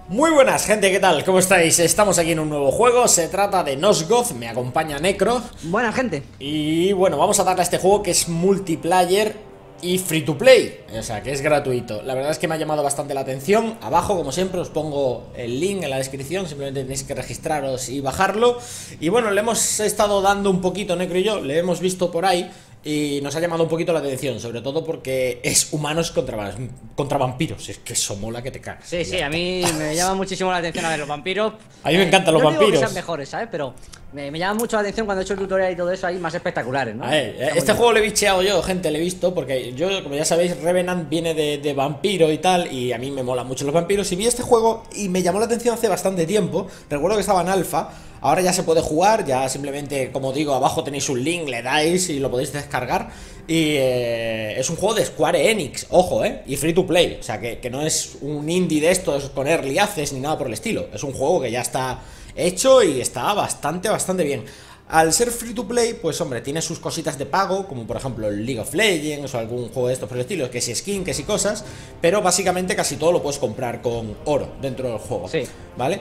Muy buenas gente, ¿qué tal? ¿Cómo estáis? Estamos aquí en un nuevo juego, se trata de Nosgoth, me acompaña Necro. Buena gente. Y bueno, vamos a darle a este juego que es multiplayer y free to play, o sea que es gratuito. La verdad es que me ha llamado bastante la atención. Abajo, como siempre, os pongo el link en la descripción, simplemente tenéis que registraros y bajarlo. Y bueno, le hemos estado dando un poquito, Necro y yo, le hemos visto por ahí y nos ha llamado un poquito la atención, sobre todo porque es humanos contra vampiros. Es que eso mola que te cagas. Sí, sí, a mí me llama muchísimo la atención a ver los vampiros. A mí me encantan los no digo que vampiros. sean mejores, ¿sabes? Pero me llama mucho la atención cuando he hecho el tutorial y todo eso ahí más espectaculares, ¿no? A ver, este juego lo he bicheado yo, gente, lo he visto, porque yo, como ya sabéis, Revenant viene de vampiro y tal, y a mí me molan mucho los vampiros, y vi este juego y me llamó la atención hace bastante tiempo. Recuerdo que estaba en alfa, ahora ya se puede jugar, ya simplemente, como digo, abajo tenéis un link, le dais y lo podéis descargar. Y es un juego de Square Enix, ojo, y free to play, o sea que no es un indie de estos con early access ni nada por el estilo. Es un juego que ya está hecho y está bastante bien. Al ser free to play, pues hombre, tiene sus cositas de pago, como por ejemplo el League of Legends o algún juego de estos por el estilo, que si skin, que si cosas, pero básicamente casi todo lo puedes comprar con oro dentro del juego, sí, ¿vale?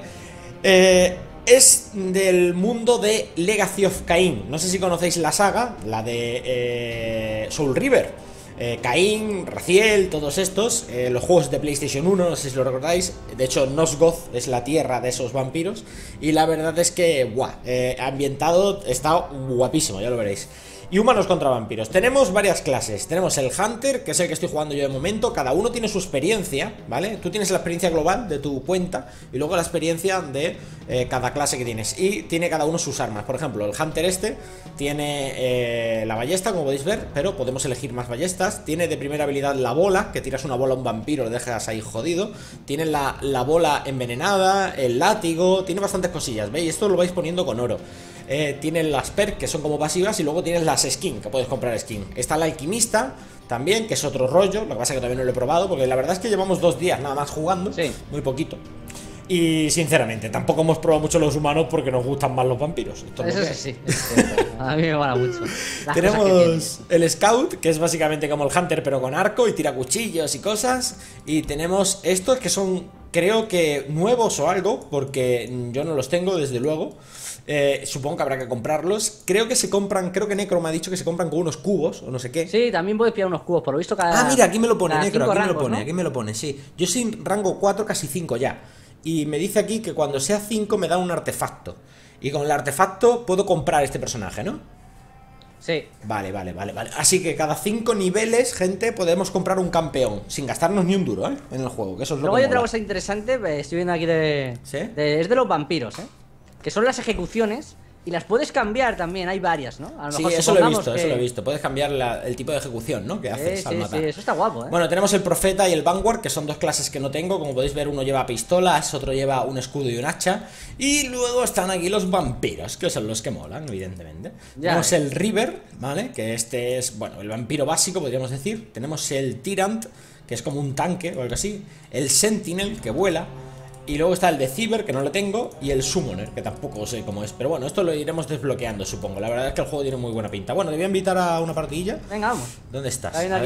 Es del mundo de Legacy of Kain. No sé si conocéis la saga, la de Soul River. Caín, Raziel, todos estos, los juegos de PlayStation 1, no sé si lo recordáis. De hecho, Nosgoth es la tierra de esos vampiros. Y la verdad es que, ambientado está guapísimo, ya lo veréis. Y humanos contra vampiros. Tenemos varias clases. Tenemos el Hunter, que es el que estoy jugando yo de momento. Cada uno tiene su experiencia, ¿vale? Tú tienes la experiencia global de tu cuenta y luego la experiencia de cada clase que tienes. Y tiene cada uno sus armas. Por ejemplo, el Hunter este tiene la ballesta, como podéis ver, pero podemos elegir más ballestas. Tiene de primera habilidad la bola, que tiras una bola a un vampiro, lo dejas ahí jodido. Tiene la bola envenenada, el látigo, tiene bastantes cosillas, ¿veis? Esto lo vais poniendo con oro. Tienen las perks, que son como pasivas, y luego tienes las skins, que puedes comprar skin. Está el alquimista también, que es otro rollo. Lo que pasa es que todavía no lo he probado, porque la verdad es que llevamos 2 días nada más jugando, sí, muy poquito. Y sinceramente, tampoco hemos probado mucho los humanos porque nos gustan más los vampiros. Eso sí, a mí me mola mucho. Tenemos el Scout, que es básicamente como el Hunter pero con arco y tira cuchillos y cosas. Y tenemos estos que son, creo que nuevos o algo, porque yo no los tengo desde luego. Supongo que habrá que comprarlos. Creo que se compran, creo que Necro me ha dicho que se compran con unos cubos o no sé qué. Sí, también puedes pillar unos cubos, por lo visto cada... Ah, mira, aquí me lo pone Necro, aquí rangos, me lo pone, ¿no? aquí me lo pone, sí. Yo soy rango 4, casi 5 ya. Y me dice aquí que cuando sea 5 me da un artefacto. Y con el artefacto puedo comprar este personaje, ¿no? Sí. Vale. Así que cada 5 niveles, gente, podemos comprar un campeón sin gastarnos ni un duro, en el juego, que eso es lo Luego que hay otra mola. cosa interesante, estoy viendo aquí ¿Sí? es de los vampiros, que son las ejecuciones. Y las puedes cambiar también, hay varias, ¿no? A lo mejor eso lo he visto, Puedes cambiar el tipo de ejecución, ¿no? Que haces al matar. Sí, eso está guapo, Bueno, tenemos el Profeta y el Vanguard, que son dos clases que no tengo. Como podéis ver, uno lleva pistolas, otro lleva un escudo y un hacha. Y luego están aquí los vampiros, que son los que molan, evidentemente. Tenemos el River, ¿vale? Que este es, bueno, el vampiro básico, podríamos decir. Tenemos el Tyrant, que es como un tanque o algo así. El Sentinel, que vuela. Y luego está el Deceiver, que no lo tengo, y el Summoner, que tampoco sé cómo es. Pero bueno, esto lo iremos desbloqueando, supongo. La verdad es que el juego tiene muy buena pinta. Bueno, te voy a invitar a una partidilla. Venga, vamos. ¿Dónde estás? Hay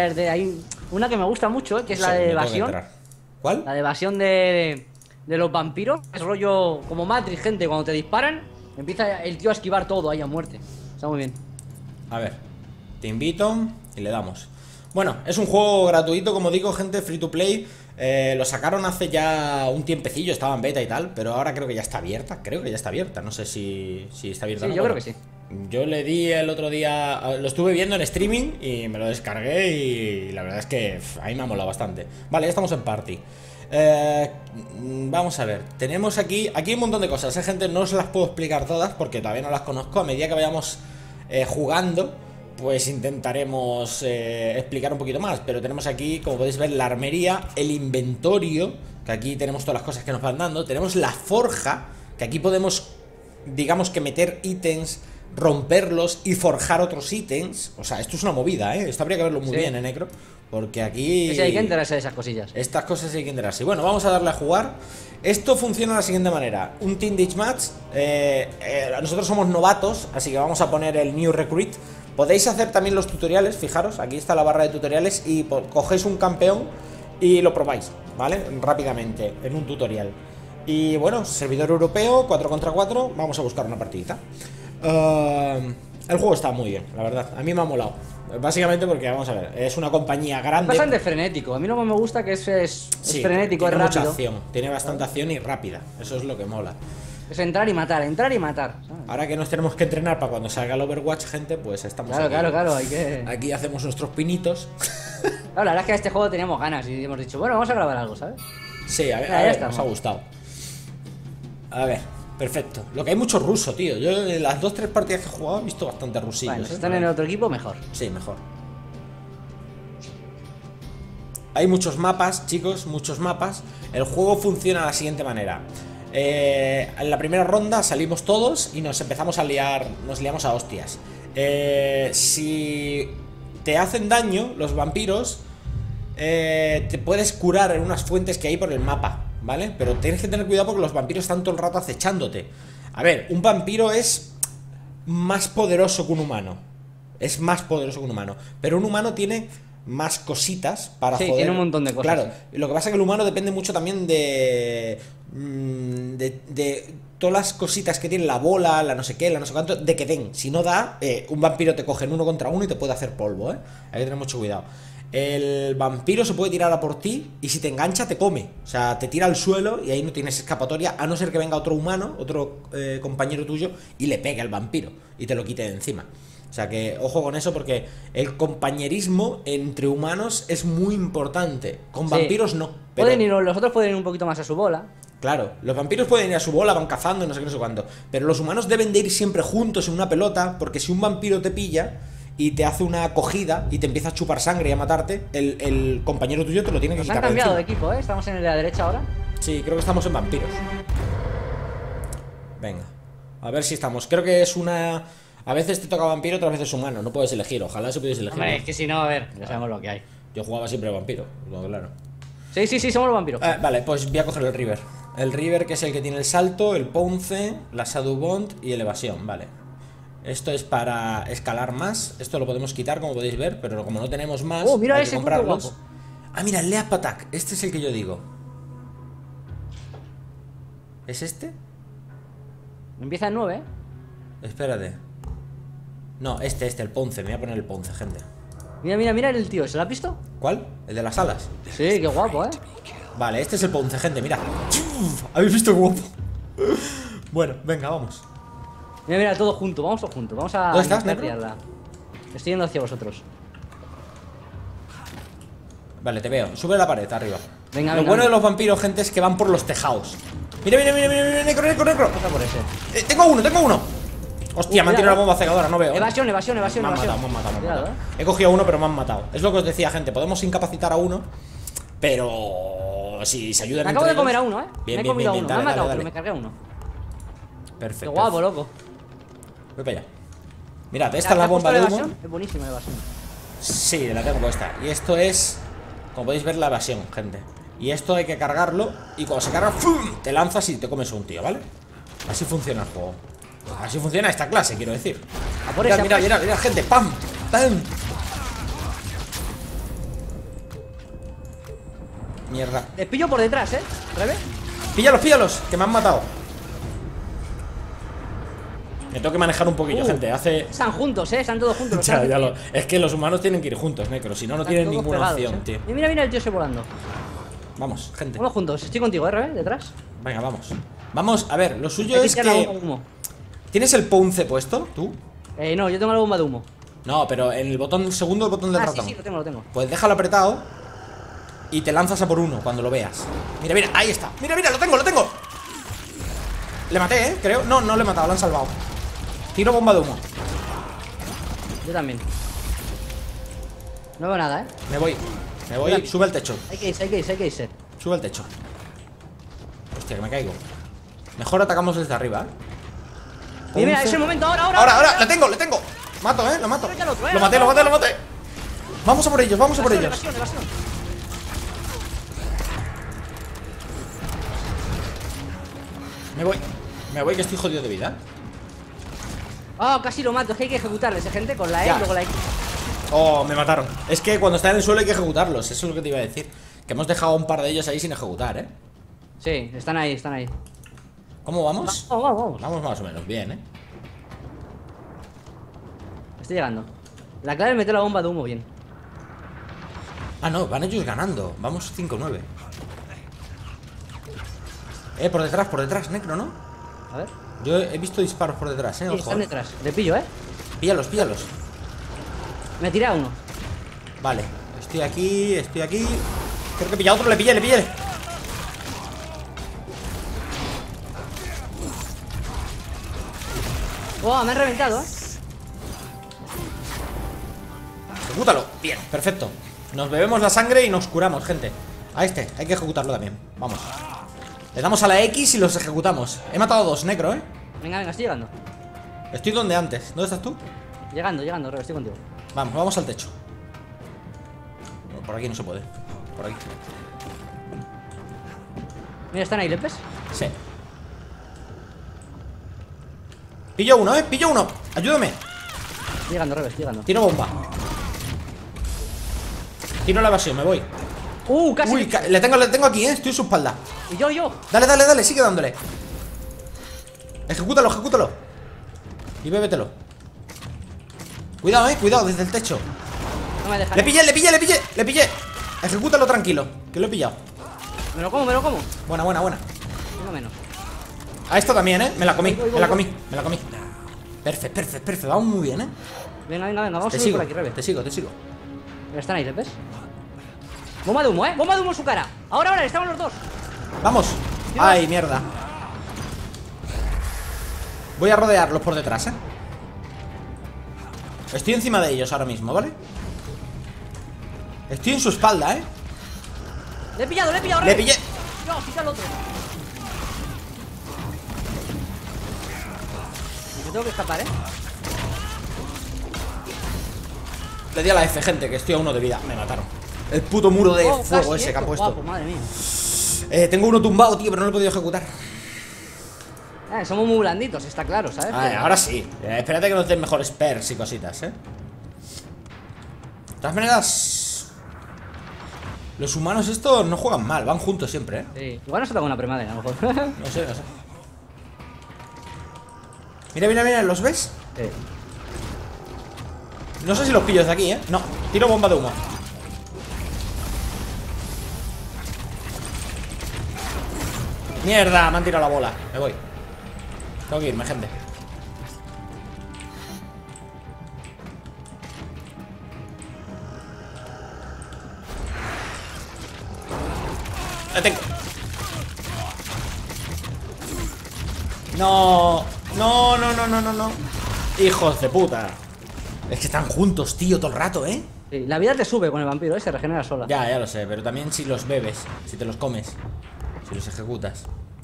una que me gusta mucho, que es la de evasión. ¿Cuál? La de evasión de los vampiros. Es rollo como Matrix, gente. Cuando te disparan, empieza el tío a esquivar todo ahí a muerte. Está muy bien. A ver, te invito y le damos. Bueno, es un juego gratuito, como digo, gente, free to play. Lo sacaron hace ya un tiempecillo, estaba en beta y tal, pero ahora creo que ya está abierta. Creo que ya está abierta, no sé si está abierta. Sí, no, yo creo que sí. Yo le di el otro día, lo estuve viendo en streaming y me lo descargué y la verdad es que ahí me ha molado bastante. Vale, ya estamos en party. Vamos a ver, tenemos aquí hay un montón de cosas, gente, no os las puedo explicar todas porque todavía no las conozco. A medida que vayamos jugando, pues intentaremos explicar un poquito más. Pero tenemos aquí, como podéis ver, la armería, el inventorio, que aquí tenemos todas las cosas que nos van dando. Tenemos la forja, que aquí podemos, digamos que meter ítems, romperlos y forjar otros ítems. O sea, esto es una movida, esto habría que verlo muy bien, Necro, porque aquí... Sí, hay que enterarse de esas cosillas. Estas cosas hay que enterarse. Y bueno, vamos a darle a jugar. Esto funciona de la siguiente manera. Un Team Deathmatch. Nosotros somos novatos, así que vamos a poner el New Recruit. Podéis hacer también los tutoriales, fijaros, aquí está la barra de tutoriales y cogéis un campeón y lo probáis. ¿vale? Rápidamente, en un tutorial. Y bueno, servidor europeo, 4 contra 4. Vamos a buscar una partidita. El juego está muy bien, la verdad. A mí me ha molado. Básicamente porque, vamos a ver, es una compañía grande. Es bastante frenético. A mí lo que me gusta que es Sí, frenético, es tiene mucha rápido. acción. Tiene bastante acción y rápida. Eso es lo que mola. Es entrar y matar, entrar y matar. ¿sabes? Ahora que nos tenemos que entrenar para cuando salga el Overwatch, gente, pues estamos Claro, aquí. claro, hay que... Aquí hacemos nuestros pinitos. Claro, la verdad es que a este juego teníamos ganas y hemos dicho, bueno, vamos a grabar algo, ¿sabes? Sí, a ver, Ya está, nos ha ¿no? gustado. A ver, perfecto. Lo que hay mucho ruso, tío. Yo en las 2-3 partidas que he jugado he visto bastante rusillos. Bueno, si están en el otro equipo, mejor. Sí, mejor. Hay muchos mapas, chicos, muchos mapas. El juego funciona de la siguiente manera. En la primera ronda salimos todos y nos empezamos a liar, nos liamos a hostias. Si te hacen daño los vampiros, te puedes curar en unas fuentes que hay por el mapa, ¿vale? Pero tienes que tener cuidado porque los vampiros están todo el rato acechándote. A ver, un vampiro es más poderoso que un humano. Es más poderoso que un humano. Pero un humano tiene más cositas para Sí, joder. tiene un montón de cosas. Claro, lo que pasa es que el humano depende mucho también de todas las cositas que tiene la bola, la no sé qué, la no sé cuánto, de que den. Si no da, un vampiro te coge en 1 contra 1 y te puede hacer polvo, ¿eh? Hay que tener mucho cuidado. El vampiro se puede tirar a por ti y si te engancha te come. O sea, te tira al suelo y ahí no tienes escapatoria, a no ser que venga otro humano, otro compañero tuyo y le pegue al vampiro y te lo quite de encima. O sea que ojo con eso porque el compañerismo entre humanos es muy importante. Con Sí. vampiros no. Pero, Los otros pueden ir un poquito más a su bola. claro, los vampiros pueden ir a su bola, van cazando y no sé qué, no sé cuándo. Pero los humanos deben de ir siempre juntos en una pelota porque si un vampiro te pilla y te hace una acogida y te empieza a chupar sangre y a matarte, el compañero tuyo te lo tiene que Nos quitar han cambiado de encima. equipo, ¿eh? Estamos en el de la derecha ahora. Sí, creo que estamos en vampiros. Venga, a ver si estamos. Creo que es una... A veces te toca vampiro, otras veces humano. No puedes elegir, ojalá se pudiese elegir. Hombre, es que si no, a ver, ya sabemos lo que hay. Yo jugaba siempre vampiro, claro. Sí, somos los vampiros. Vale, pues voy a coger el River. El River, que es el que tiene el salto, el Pounce, la Shadow Bond y el evasión, vale. Esto es para escalar más. Esto lo podemos quitar, como podéis ver, pero como no tenemos más, Oh, mira hay que ese, comprarlos. guapo. Ah, mira, el Leap Attack. Este es el que yo digo. ¿Es este? Empieza en 9, ¿eh? Espérate. No, este, el Pounce. Me voy a poner el Pounce, gente. Mira el tío, ¿se lo has visto? ¿Cuál? ¿El de las alas? Sí, qué guapo, ¿eh? Vale, este es el Pounce, gente, mira. ¿Habéis visto qué guapo? Bueno, venga, vamos. Mira, todo junto, vamos todos juntos. Vamos a ¿Dónde estás, intentar negro? liarla. Estoy yendo hacia vosotros. Vale, te veo. Sube la pared, arriba. Venga, Lo venga, bueno de venga. los vampiros, gente, es que van por los tejados. Mira, necro. Pasa por ese. Tengo uno. Hostia, me han tirado la cuidado. bomba cegadora, no veo. Evasión. Me han matado. Cuidado, He cogido a uno, pero me han matado. Es lo que os decía, gente. Podemos incapacitar a uno, pero si se ayudan Me acabo de entre comer ellos- a uno, ¿eh? Bien, me he bien, comido a bien, uno. dale, Me han matado, dale, pero me cargué a uno. Perfecto. Qué guapo, loco. Voy para allá. Mirad, esta ¿Te es la has bomba puesto de la humo. evasión? Es buenísima la evasión. Sí, la tengo puesta. Y esto es, como podéis ver, la evasión, gente. Y esto hay que cargarlo. Y cuando se carga, ¡fum!, te lanzas y te comes a un tío, ¿vale? Así funciona el juego. Así funciona esta clase, quiero decir. A por Mirad, esa, mirad, gente. ¡Pam! ¡Pam! Mierda. Les pillo por detrás, ¿eh? ¿Rebe? Píllalos, que me han matado. Me tengo que manejar un poquillo, gente. Hace... Están juntos, ¿eh? Están todos juntos. Es que los humanos tienen que ir juntos, necro. Si no, no Están tienen todos ninguna pegados, opción, ¿eh? tío. Mira el tío ese volando. Vamos, gente. Vamos juntos. Estoy contigo, ¿eh, Rebe? Detrás. Venga, vamos. Vamos, a ver, lo suyo Hay que es tirar la bomba que... de humo. ¿Tienes el Pounce puesto, tú? No, yo tengo la bomba de humo. No, pero en el botón segundo, el botón del Ah, sí, ratón. sí, lo tengo. Pues déjalo apretado y te lanzas a por uno cuando lo veas. Mira, ahí está. Mira, lo tengo. Le maté, creo. No le he matado, lo han salvado. Tiro bomba de humo. Yo también. No veo nada, ¿eh? Me voy, Mira. sube al techo. Hay que irse. Sube al techo. Hostia, que me caigo. Mejor atacamos desde arriba, ¿eh? Mira, Pounce. es el momento, ahora. Ahora, le tengo. Mato, lo mato. Vete al otro, Lo maté. Vamos a por ellos, Evasión. Me voy que estoy jodido de vida. Oh, casi lo mato. Es que hay que ejecutarles, gente, con la E Ya. y luego la X. Oh, me mataron. Es que cuando están en el suelo hay que ejecutarlos. Eso es lo que te iba a decir. Que hemos dejado un par de ellos ahí sin ejecutar, ¿eh? Sí, están ahí, están ahí. ¿Cómo vamos? Vamos, vamos, vamos. Vamos más o menos bien, ¿eh? Estoy llegando. La clave es meter la bomba de humo bien. Ah, no, van ellos ganando. Vamos 5-9. Por detrás, Necro, ¿no? A ver. Yo he visto disparos por detrás, Sí, ojo. están detrás. Le pillo, Píllalos, píllalos. Me tiré a uno. Vale, estoy aquí. Creo que he pillado otro, le pillé. Oh, me han reventado, Ejecútalo. Bien, perfecto. Nos bebemos la sangre y nos curamos, gente. A este, hay que ejecutarlo también. Vamos. Le damos a la X y los ejecutamos. He matado a 2, Necro, ¿eh? Venga, venga, estoy llegando. Estoy donde antes. ¿Dónde estás tú? Llegando, Rebe, estoy contigo. Vamos al techo. No, por aquí no se puede. Por aquí. Mira, están ahí, ¿lepes? Sí. Pillo uno, pillo uno. Ayúdame. Estoy llegando, Rebe, estoy llegando. Tiro bomba. Tiro la evasión, me voy. Casi. Uy, le tengo aquí, estoy en su espalda. Y yo. Dale, sigue dándole. Ejecútalo. Y bébetelo. Cuidado, desde el techo. No me dejan. Le pillé. Ejecútalo tranquilo, que lo he pillado. Me lo como. Buena. Uno menos. A esta también, me la comí. Voy. Me la comí. Perfecto. Vamos muy bien, Venga, vamos Te a ir sigo, por aquí, Rebe. te sigo. Pero están ahí, ¿lepes? Bomba de humo, bomba de humo en su cara. Ahora, estamos los dos. Vamos. Dios. Ay, mierda. Voy a rodearlos por detrás, Estoy encima de ellos ahora mismo, ¿vale? Estoy en su espalda, Le he pillado, Rebe. Le pillé. No, quita el otro. Yo tengo que escapar, Le di a la F, gente, que estoy a 1 de vida. Me mataron. El puto muro de fuego casi ese que han puesto. guapo, madre mía. Tengo uno tumbado, tío, pero no lo he podido ejecutar. Somos muy blanditos, está claro, ¿sabes? Ahora sí. Espérate que nos den mejores perks y cositas, De todas maneras, los humanos estos no juegan mal, van juntos siempre, Sí. Igual no se toca una premadre, a lo mejor. No sé. Mira, ¿los ves? Sí. No sé si los pillo desde aquí, No, tiro bomba de humo. Mierda, me han tirado la bola. Me voy. Tengo que irme, gente. La tengo. No. Hijos de puta. Es que están juntos, tío, todo el rato, Sí, la vida te sube con el vampiro, se regenera sola. Ya lo sé, pero también si los bebes, si te los comes, si los ejecutas.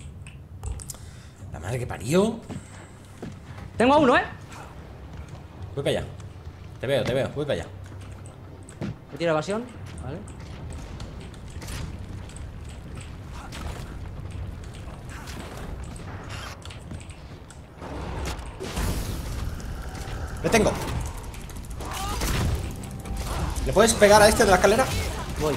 La madre que parió. Tengo a uno, Voy para allá. Te veo, voy para allá. Me tiro evasión, vale. Le tengo. ¿Le puedes pegar a este de la escalera? Voy.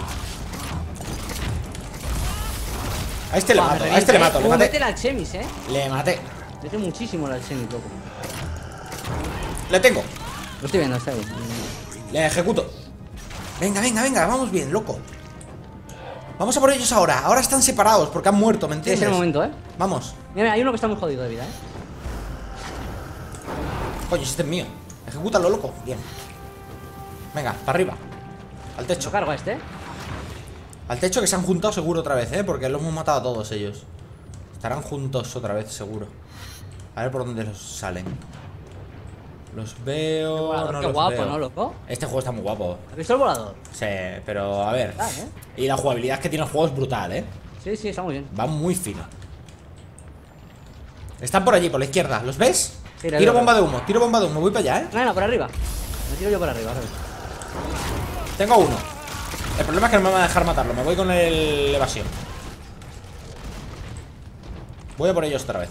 A este le Buah, mato, me a este le revienta, mato, le Mete maté. el Alchemis, Le maté. Mete muchísimo el Alchemis, loco. Le tengo. Lo estoy viendo, está bien. Le ejecuto. Venga, vamos bien, loco. Vamos a por ellos ahora. Ahora están separados porque han muerto, ¿me Sí, entiendes? es el momento, Vamos. Mira, hay uno que está muy jodido de vida, Coño, este es mío. Ejecútalo, loco. Bien. Venga, para arriba. Al techo. Yo cargo a este, Al techo, que se han juntado seguro otra vez, porque los hemos matado a todos ellos. Estarán juntos otra vez, seguro. A ver por dónde los salen. Los veo. El volador, no qué los guapo, veo. ¿no, loco? Este juego está muy guapo. ¿Has visto el volador? Sí, pero a ver. Brutal, Y la jugabilidad que tiene el juego es brutal, Sí, está muy bien. Va muy fino. Están por allí, por la izquierda. ¿Los ves? Sí, le Tiro veo, bomba de humo, tiro bomba de humo. Voy para allá, No, por arriba. Me tiro yo por arriba, ¿sabes? Tengo uno. El problema es que no me va a dejar matarlo. Me voy con el evasión. Voy a por ellos otra vez.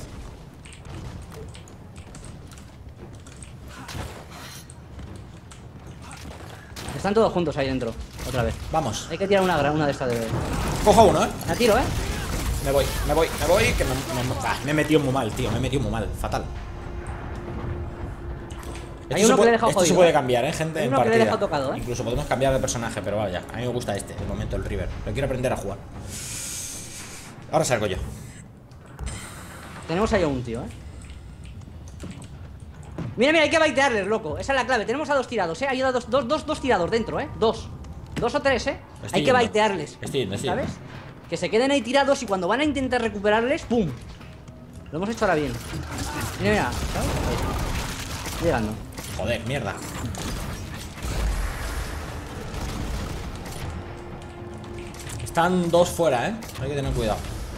Están todos juntos ahí dentro. Otra vez. Vamos. Hay que tirar una de estas de... Cojo uno, La tiro, Me voy, que me he metido muy mal, tío. Me he metido muy mal, fatal. Hay uno que le he dejado esto jodido, se puede cambiar, gente, Hay en uno que le he partida. dejado tocado, Incluso podemos cambiar de personaje, pero vaya, a mí me gusta este, de momento, el River. Lo quiero aprender a jugar. Ahora salgo yo. Tenemos ahí a un tío, Mira, hay que baitearles, loco. Esa es la clave. Tenemos a dos tirados, Hay dos tirados dentro, Dos o tres, Hay que baitearles. Estoy yendo. ¿Sabes? Que se queden ahí tirados y cuando van a intentar recuperarles, ¡pum! Lo hemos hecho ahora bien. Mira, ¿sabes? Ahí. Estoy llegando. Joder, mierda. Están dos fuera, Hay que tener cuidado.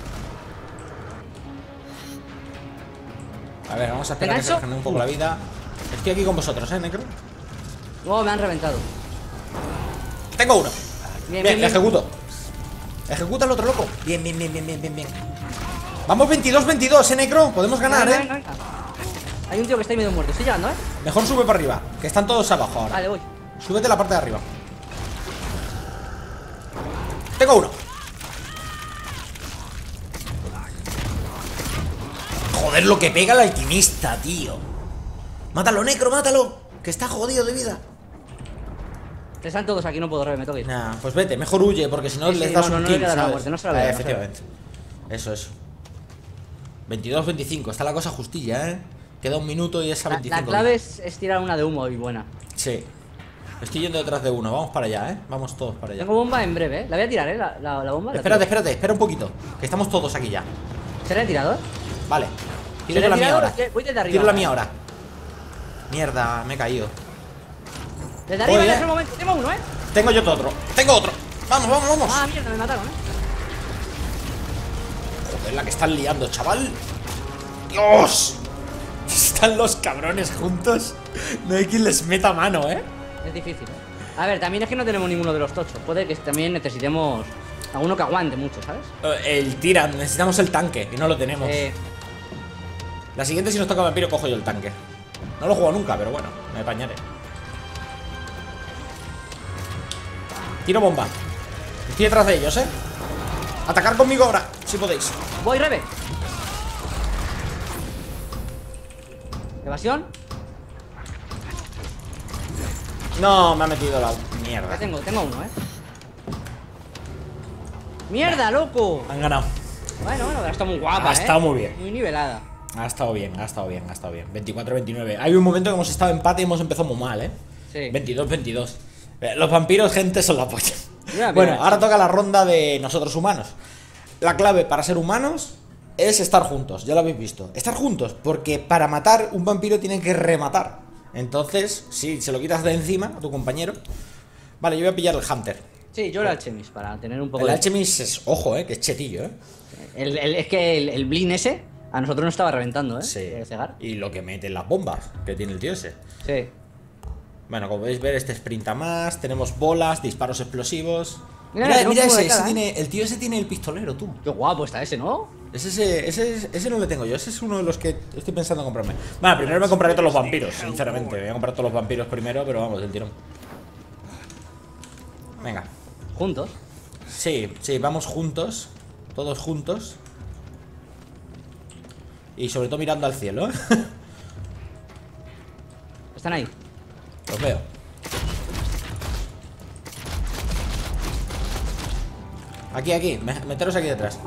A ver, vamos a esperar a que se regenere un poco la vida. Estoy aquí con vosotros, Necro. Oh, me han reventado. Tengo uno. Bien, ejecuto. Ejecuta al otro loco. Bien. Vamos 22-22, Necro. Podemos ganar, Venga. Hay un tío que está ahí medio muerto. Estoy llegando, Mejor sube para arriba, que están todos abajo ahora. Vale, voy. Súbete a la parte de arriba. Tengo uno. Joder, lo que pega el alquimista, tío. Mátalo, Necro, mátalo. Que está jodido de vida. Están todos aquí, no puedo me tengo que ir. Nah, pues vete, mejor huye, porque si no les das un no kill, le queda la ¿sabes? muerte, no se la vea, efectivamente. Eso. 22-25, está la cosa justilla, Queda un minuto y es a 25. La clave es tirar una de humo y buena. Sí. Estoy yendo detrás de uno, vamos para allá, Vamos todos para allá. Tengo bomba en breve, La voy a tirar, la bomba. Espérate, espera un poquito. Que estamos todos aquí ya. ¿Se la he tirado, Vale. Tiro yo la mía ahora. Voy desde arriba. Tiro la mía ahora. Mierda, me he caído. Desde arriba Voy, en ese momento. Tengo uno, Tengo yo otro. Tengo otro. Vamos. Ah, mierda, me mataron, Joder, la que están liando, chaval. ¡Dios! Están los cabrones juntos. No hay quien les meta mano, Es difícil. A ver, también es que no tenemos ninguno de los tochos. Puede que también necesitemos alguno que aguante mucho, ¿sabes? El tiran, necesitamos el tanque y no lo tenemos. La siguiente, si nos toca vampiro, cojo yo el tanque. No lo he jugado nunca, pero bueno, me apañaré. Tiro bomba. Estoy detrás de ellos, Atacar conmigo ahora, si podéis. Voy, Rebe. Evasión. No, me ha metido la mierda. Ya tengo uno, ¡Mierda, loco! Han ganado. Bueno, ha estado muy guapa, Ha estado muy bien. Muy nivelada. Ha estado bien. 24-29. Hay un momento que hemos estado en empate y hemos empezado muy mal, Sí. 22-22. Los vampiros, gente, son la polla. Mira, Bueno, mira, ahora toca la ronda de nosotros humanos. La clave para ser humanos es estar juntos, ya lo habéis visto. Estar juntos, porque para matar un vampiro tienen que rematar. Entonces, si se lo quitas de encima a tu compañero. Vale, yo voy a pillar el Hunter. Sí, yo el Alchemis, para tener un poco El de... Alchemist es, ojo, que es chetillo, Es que el Blin ese a nosotros nos estaba reventando, Sí. De cegar. Y lo que mete en las bombas que tiene el tío ese. Sí. Bueno, como podéis ver, este sprinta más. Tenemos bolas, disparos explosivos. Mira, Mira, tenemos uno de ese cada, tiene, el tío ese tiene el pistolero, tú. Qué guapo está ese, ¿no? Ese no lo tengo yo, ese es uno de los que estoy pensando en comprarme. Bueno, primero me compraré todos los vampiros, sinceramente. Me voy a comprar todos los vampiros primero, pero vamos, del tirón. Venga. Juntos. Sí, vamos juntos. Todos juntos. Y sobre todo mirando al cielo, Están ahí. Los veo. Aquí, meteros aquí detrás.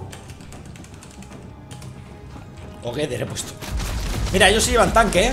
O Gether he puesto. Mira, ellos se llevan tanque,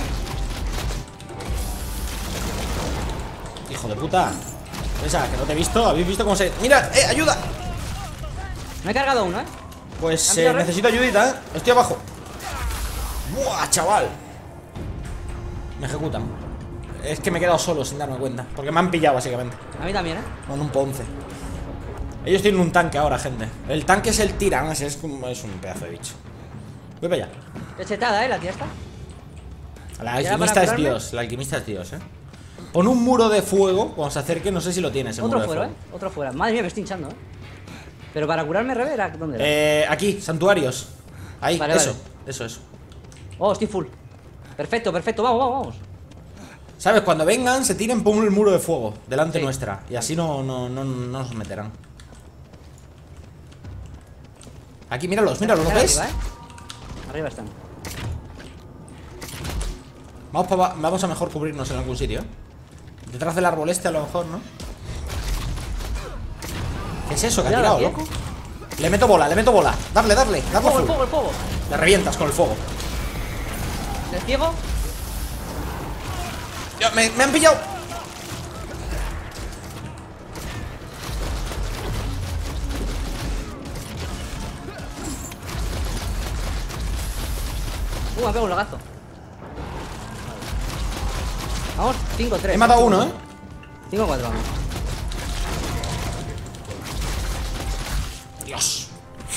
Hijo de puta. Esa, que no te he visto. ¿Habéis visto cómo se...? ¡Mira! ¡Ayuda! Me he cargado uno, Pues necesito ayudita, Estoy abajo. ¡Buah, chaval! Me ejecutan. Es que me he quedado solo sin darme cuenta. Porque me han pillado, básicamente. A mí también, Con un ponce. Ellos tienen un tanque ahora, gente. El tanque es el tirán, es un pedazo de bicho. Voy para allá. Es chetada, la tía está. La alquimista es Dios. La alquimista es Dios, Pon un muro de fuego cuando se acerque. No sé si lo tienes, el Otro muro de fuera, fuego. Otro fuera. Madre mía, me estoy hinchando, Pero para curarme, Revera, ¿dónde era? Aquí, santuarios. Ahí, Vale, eso, vale. eso. Oh, estoy full. Perfecto. Vamos. ¿Sabes? Cuando vengan, se tiren por el muro de fuego delante Sí. nuestra. Y así no nos meterán. Aquí, míralos, ¿lo Están ves? arriba, arriba están. Vamos a mejor cubrirnos en algún sitio. Detrás del árbol este a lo mejor, ¿no? ¿Qué es eso que ha Cuidado, tirado, loco? Le meto bola. Darle El fuego, el full. fuego, el fuego. Le revientas con el fuego. ¿Les ciego? Ya, me han pillado. Me pego un lagazo. Vamos, 5-3. He matado uno, 5-4, vamos. Dios.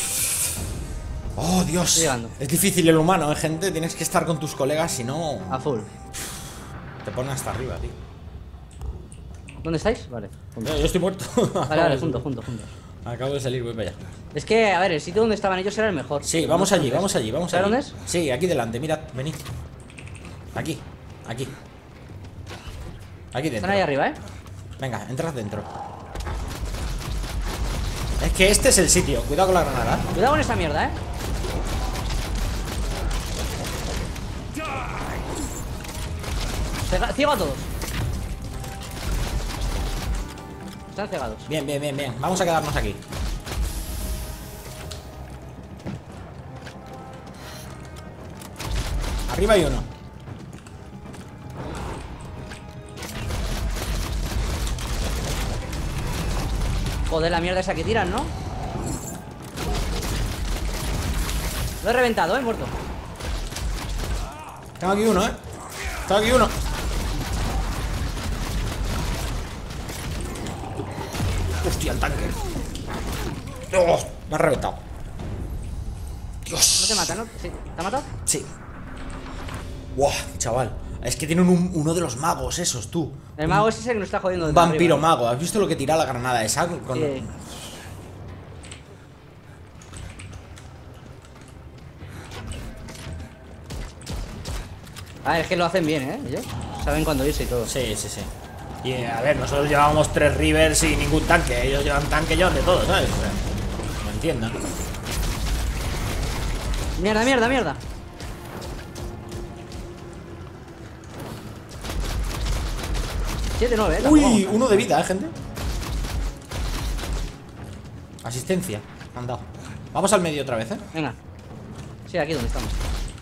Oh, Dios. Estoy llegando. Es difícil el humano, gente. Tienes que estar con tus colegas, si no A full. te ponen hasta arriba, tío. ¿Dónde estáis? Vale, juntos. Yo estoy muerto. Vale, juntos. Acabo de salir, voy para allá. Es que, a ver, el sitio donde estaban ellos era el mejor. Sí, vamos allí. ¿Sabes dónde es? Sí, aquí delante, mirad, venid. Aquí. Aquí dentro. Están ahí arriba, Venga, entrad dentro. Es que este es el sitio. Cuidado con la granada. Cuidado con esa mierda, Ciego a todos. Están cegados. Bien. Vamos a quedarnos aquí. Arriba hay uno. Joder, la mierda esa que tiran, ¿no? Lo he reventado, muerto. Tengo aquí uno, Tengo aquí uno. Hostia, el tanque. Oh, me ha reventado. Dios. ¿No te mata, no? ¿Sí? ¿Te ha matado? Sí. Buah, chaval. Es que tienen uno de los magos esos, tú. El mago es ese que nos está jodiendo Un desde vampiro arriba. mago. ¿Has visto lo que tira la granada esa? Sí. Ah, es que lo hacen bien, ellos saben cuándo irse y todo. Sí. Y a ver, nosotros llevábamos 3 Rivers y ningún tanque. Ellos llevan tanque, llevan de todo, ¿sabes? O sea, no entiendan. Mierda. Siete, 9, Uy, uno de vida, gente. Asistencia, me han dado. Vamos al medio otra vez, Venga. Sí, aquí donde estamos.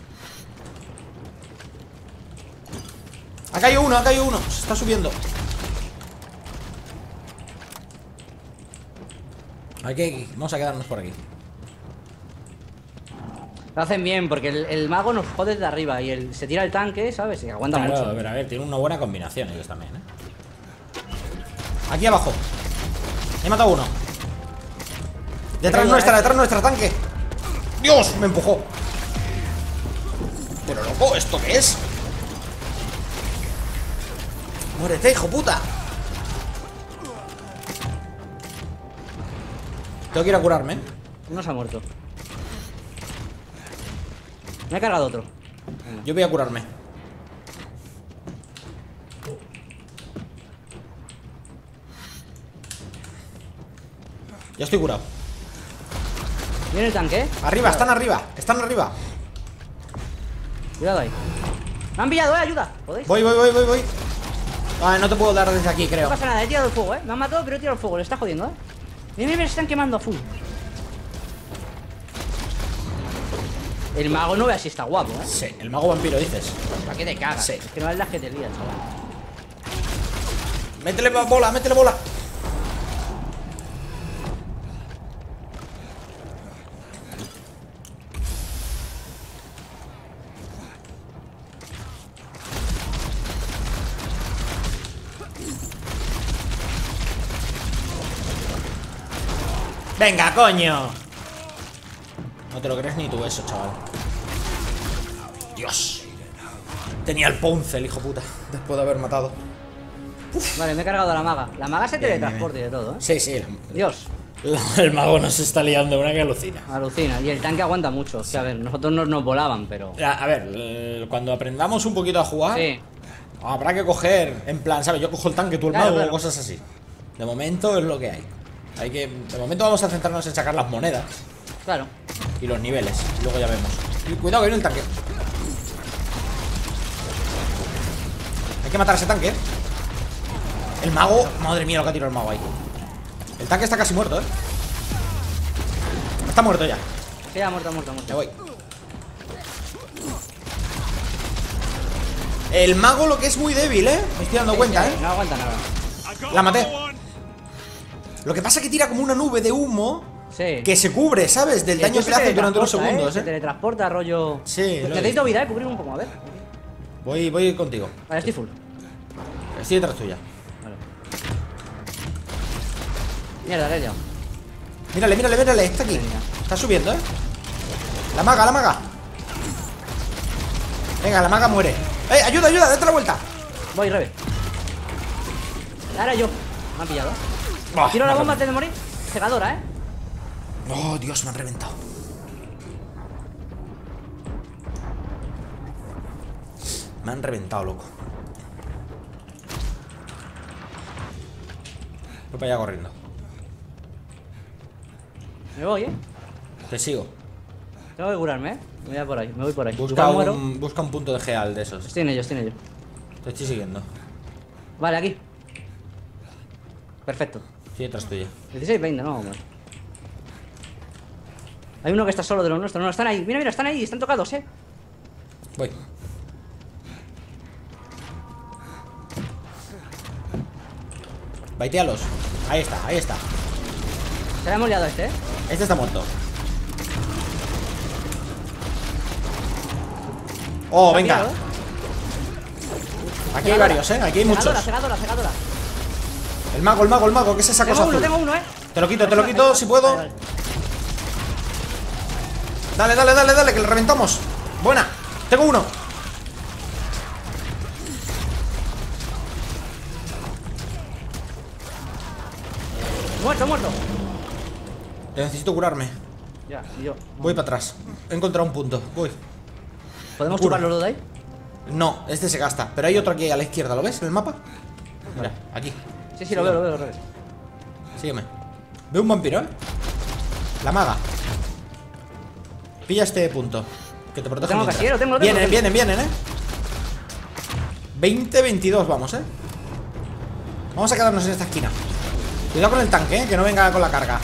Ha caído uno. Se está subiendo. Aquí, vamos a quedarnos por aquí. Lo hacen bien porque el mago nos jode desde arriba y se tira el tanque, ¿sabes? Y aguanta Claro, mucho. a ver, tiene una buena combinación ellos también, Aquí abajo. He matado uno. Detrás nuestra, tanque. Dios, me empujó. Pero loco, ¿esto qué es? Muérete, hijo puta. Tengo que ir a curarme. No se ha muerto. Me he cargado otro. Yo voy a curarme. Ya estoy curado. Viene el tanque, Arriba, están arriba. Cuidado ahí. Me han pillado, ayuda. ¿Podéis? Voy. Ah, no te puedo dar desde aquí, No creo. pasa nada, he tirado el fuego, Me han matado, pero he tirado el fuego, le está jodiendo, Mira, se están quemando a full. El mago no veas si está guapo, Sí, el mago vampiro dices. ¿Para qué te cagas? Sí. Es que no es la que te lías, chaval. Métele bola. Venga, coño. No te lo crees ni tú eso, chaval. Dios. Tenía el ponce el hijo puta. Después de haber matado. Vale, me he cargado a la maga. La maga se Bien, teletransporta y de todo, Sí. Dios, El mago nos está liando una que alucina. alucina. Y el tanque aguanta mucho. Que a ver, nosotros nos volaban, pero. A ver, cuando aprendamos un poquito a jugar, Sí. Habrá que coger, en plan, ¿sabes? Yo cojo el tanque, tú el Claro, mago claro. o cosas así. De momento es lo que hay. De momento vamos a centrarnos en sacar las monedas Claro. y los niveles. Y luego ya vemos. Y cuidado que viene el tanque. Hay que matar a ese tanque. El mago, madre mía lo que ha tirado el mago ahí. El tanque está casi muerto, Está muerto ya. Sí, ha muerto. Me voy. El mago lo que es muy débil, me estoy dando cuenta, No aguanta nada. La maté. Lo que pasa es que tira como una nube de humo Sí. que se cubre, ¿sabes? Del daño que le hace durante unos segundos, Se teletransporta, rollo. Sí, lo he Necesito vida, cubrir un poco, a ver. Voy contigo. Vale, estoy full. Estoy detrás tuya. Vale. Mierda, le he liado. Mírale, está aquí. Venga. Está subiendo, La maga. Venga, la maga muere. Ayuda, date la vuelta. Voy, Rebe. Ahora yo. Me han pillado. Buah, Tiro me la han bomba antes de morir. Cegadora, Oh, Dios, me han reventado. Me han reventado, loco. Voy para allá corriendo. Me voy, Te sigo. Tengo que curarme, Me voy por ahí. Busca Igual muero. busca un punto de geal de esos. Estoy en ello. Te estoy siguiendo. Vale, aquí. Perfecto. Estoy detrás tuya. 16-20, no, hombre. Hay uno que está solo de los nuestros. No, están ahí. Mira, están ahí. Están tocados, Voy. Baitealos. Ahí está. Se le hemos liado a este, Este está muerto. Oh, Se ha venga. pillado, Aquí hay varios, Aquí hay muchos. Cegadora. El mago, ¿qué es esa cosa azul? Tengo uno, Te lo quito si puedo. Vale. Dale, que le reventamos. Buena. Tengo uno. Muerto. Necesito curarme. Ya, y yo. Voy para atrás. He encontrado un punto. Voy. ¿Podemos Cura. chupar los dos de ahí? No, este se gasta. Pero hay otro aquí a la izquierda, ¿lo ves en el mapa? Mira, aquí. Sí, lo veo, Rebe. Sígueme. Veo un vampiro, La maga. Pilla este punto. Que te protege. Lo tengo mientras. casi, lo tengo. Vienen, 20-22 vamos, Vamos a quedarnos en esta esquina. Cuidado con el tanque, que no venga con la carga.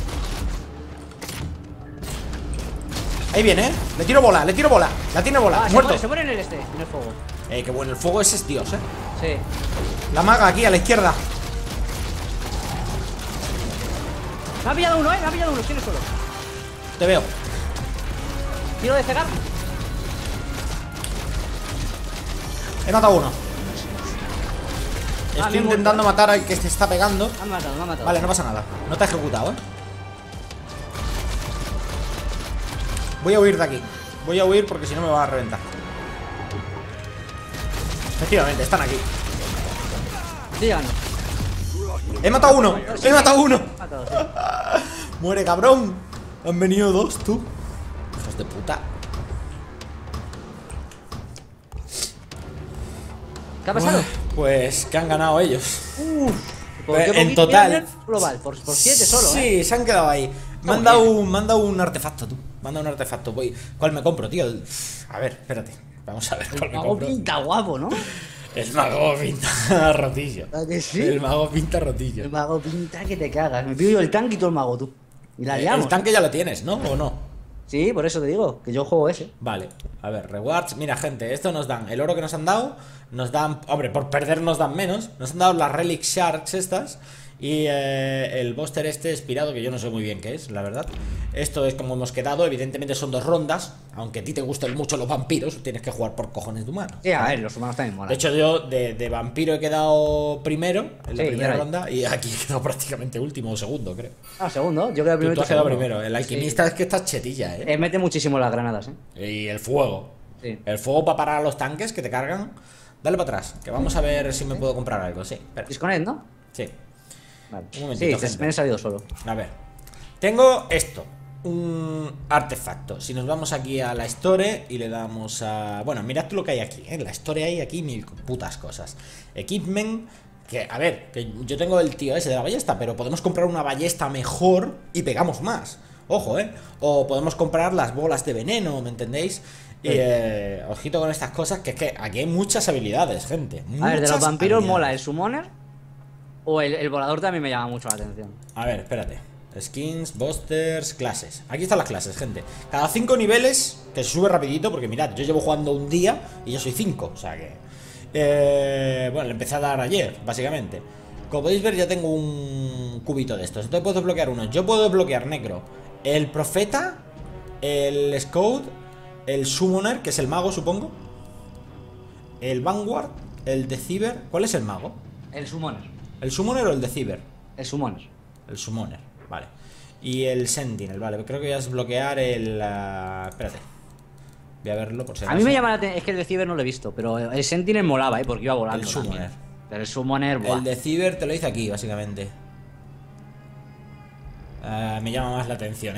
Ahí viene, Le tiro bola. La tiene bola. Muerto. Se muere en el fuego. Qué bueno, el fuego ese es Dios, Sí. La maga aquí a la izquierda. Me ha pillado uno, tiene solo. Te veo. Tiro de cegar. He matado uno. me Estoy he intentando matar al que se está pegando. Me ha matado. Vale, no pasa nada. No te ha ejecutado, Voy a huir de aquí. Voy a huir porque si no me va a reventar. Efectivamente, están aquí. Estoy llegando. He matado uno. He matado uno. Me ha matado, sí. Muere, cabrón. Han venido dos, tú. Hijos de puta. ¿Qué ha pasado? Pues que han ganado ellos. Por qué en poquito, total. mira, global, por 7 solo, Sí, se han quedado ahí. Me han dado un artefacto, tú. Me han dado un artefacto. ¿Cuál me compro, tío? A ver, espérate. Vamos a ver cuál me Mago compro. pinta guapo, ¿no? El mago pinta rotillo. ¿A que sí? El mago pinta rotillo. El mago pinta que te cagas. Me pido yo el tanque y tú el mago, tú. Y la liamos. El tanque ya lo tienes, ¿no? ¿O no? Sí, por eso te digo, que yo juego ese. Vale, a ver, rewards. Mira, gente, esto nos dan el oro que nos han dado. Nos dan, hombre, por perder nos dan menos. Nos han dado las Relic Shards estas. Y el Buster este expirado, que yo no sé muy bien qué es, la verdad. Esto es como hemos quedado. Evidentemente son 2 rondas. Aunque a ti te gusten mucho los vampiros, tienes que jugar por cojones de humano. Sí, a ver, los humanos también molan. De hecho, yo de vampiro he quedado primero en la Sí, primera ya ronda. Y aquí he quedado prácticamente último o segundo, creo. Segundo, yo quedé primero. Tú has quedado primero. El alquimista es que está chetilla, Mete muchísimo las granadas, Y el fuego. Sí. El fuego para parar a los tanques que te cargan. Dale para atrás, que vamos a ver si me puedo comprar algo. Sí, espera. Disconnect, ¿no? Sí. Vale. Un momentito, Sí, gente. me he salido solo. A ver. Tengo esto. un artefacto. Si nos vamos aquí a la Store y le damos a... Bueno, mirad lo que hay aquí, ¿eh? En la Store hay aquí mil putas cosas. Equipment, que a ver, que yo tengo el tío ese de la ballesta, pero podemos comprar una ballesta mejor y pegamos más. Ojo, o podemos comprar las bolas de veneno, ¿me entendéis? Y ojito con estas cosas, que es que aquí hay muchas habilidades, gente. A ver, de los vampiros habilidades. mola el summoner o el volador también me llama mucho la atención. A ver, espérate. Skins, busters, clases. Aquí están las clases, gente. Cada 5 niveles, que se sube rapidito, porque mirad, yo llevo jugando un día y yo soy 5, o sea que... bueno, le empecé a dar ayer, básicamente. Como podéis ver, ya tengo un cubito de estos. Entonces puedo desbloquear uno. Yo puedo desbloquear Necro, el Profeta, el Scout, el Summoner, que es el mago, supongo, el Vanguard, el Deceiver. ¿Cuál es el mago? El summoner. ¿El Summoner o el Deceiver? El summoner. El Summoner, vale. Y el Sentinel, vale. Creo que voy a desbloquear el... espérate. Voy a verlo por si acaso. A mí me llama la atención, es que el Deceiver no lo he visto, pero el Sentinel molaba, porque iba volando. El Summoner. También. Pero el summoner, buah. El Deceiver te lo hice aquí, básicamente. Me llama más la atención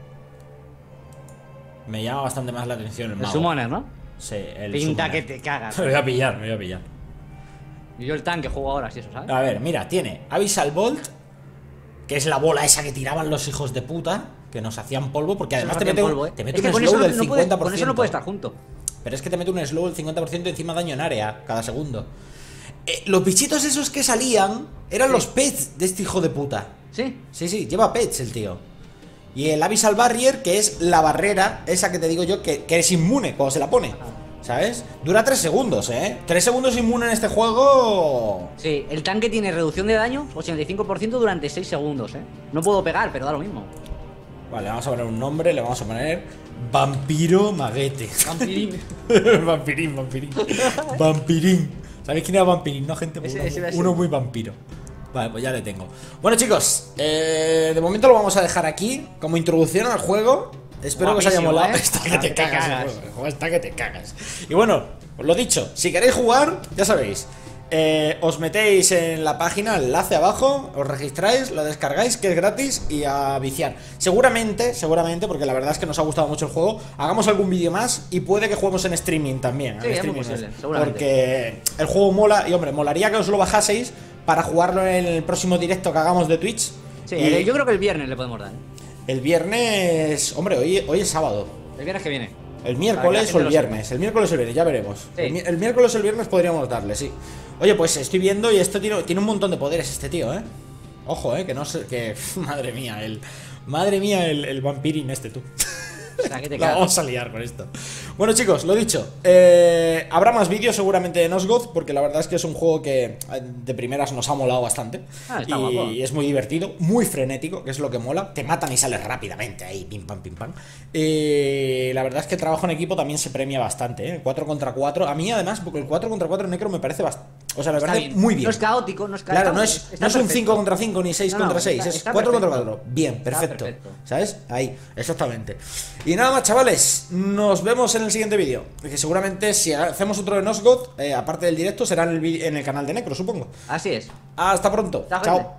Me llama bastante más la atención el mago. El summoner, ¿no? Sí, el Pinta Summoner. que te cagas. Me voy a pillar, me voy a pillar. Y yo el tanque juego ahora, sí, eso, ¿sabes? A ver, mira, tiene Abyssal Bolt, que es la bola esa que tiraban los hijos de puta, que nos hacían polvo, porque además te mete, te mete un slow del 50%. Con eso no puede estar junto. Pero es que te mete un slow del 50% encima daño en área cada segundo. Los bichitos esos que salían eran los pets de este hijo de puta. ¿Sí? Sí, lleva pets el tío. Y el Abyssal Barrier, que es la barrera esa que te digo yo, que es inmune cuando se la pone. ¿Sabes? Dura 3 segundos, 3 segundos inmune en este juego. Sí, el tanque tiene reducción de daño 85% durante 6 segundos, No puedo pegar, pero da lo mismo. Vale, vamos a poner un nombre, le vamos a poner Vampiro Maguete. Vampirín. Vampirín. ¿Sabéis quién era Vampirín? No, gente, Ese uno muy vampiro. Vale, pues ya le tengo. Bueno, chicos, de momento lo vamos a dejar aquí como introducción al juego. Espero que os haya molado. Está que te cagas. El juego está que te cagas. Y bueno, os lo dicho, si queréis jugar, ya sabéis. Os metéis en la página, el enlace abajo, os registráis, lo descargáis, que es gratis, y a viciar. Seguramente, porque la verdad es que nos ha gustado mucho el juego, hagamos algún vídeo más y puede que juguemos en streaming también. Sí, es muy posible, seguramente. Porque el juego mola, y hombre, molaría que os lo bajaseis para jugarlo en el próximo directo que hagamos de Twitch. Sí, y yo creo que el viernes le podemos dar. el viernes, hombre, hoy es sábado. El viernes que viene. El miércoles o el viernes. El miércoles o el viernes, ya veremos. Sí. El miércoles o el viernes podríamos darle, sí. Oye, pues estoy viendo y esto tiene un montón de poderes este tío, Ojo, que no sé, que... Madre mía, el vampirín este, tú. O sea, que te La cagas. vamos a liar con esto. Bueno, chicos, lo dicho, habrá más vídeos seguramente de Nosgoth, porque la verdad es que es un juego que de primeras nos ha molado bastante. Está guapo. Y es muy divertido, muy frenético, que es lo que mola. Te matan y sales rápidamente ahí, pim pam, pim pam. La verdad es que el trabajo en equipo también se premia bastante, 4 contra 4. A mí, además, porque el 4 contra 4 Necro me parece bastante. O sea, me Está parece bien. muy bien. No es caótico, no es Claro, no está es un perfecto. 5 contra 5 ni 6 No, contra 6, es está 4 contra perfecto. 4. Bien, Está perfecto. perfecto. ¿Sabes? Ahí, exactamente. Y nada más, chavales, nos vemos en el siguiente vídeo. Que seguramente si hacemos otro de Nosgoth, aparte del directo, será en el canal de Necro, supongo. Así es. Hasta pronto. Chao, Chao. gente.